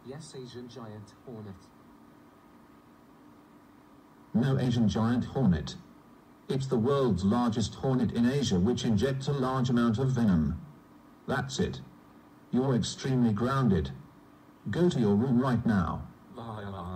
Yes, Asian giant hornet. No, Asian giant hornet. It's the world's largest hornet in Asia, which injects a large amount of venom. That's it. You're extremely grounded. Go to your room right now.